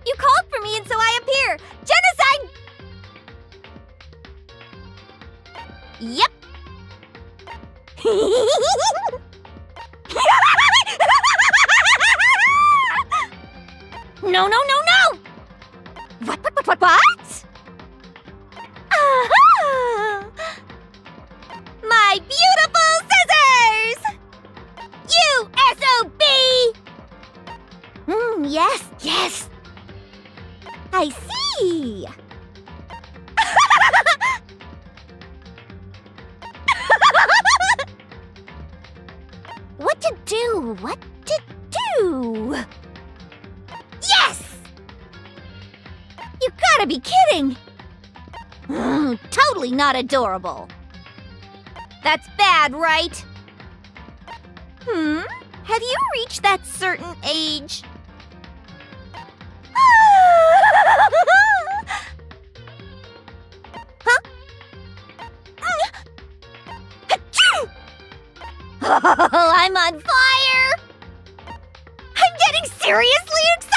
You called for me and so I appear! Genocide! Yep. No, no, no, no! What? Aha! My beautiful scissors! You SOB! Yes, yes. I see. What to do? What to do? Yes! You gotta be kidding! Totally not adorable. That's bad, right? Have you reached that certain age? Huh? Oh, I'm on fire! I'm getting seriously excited!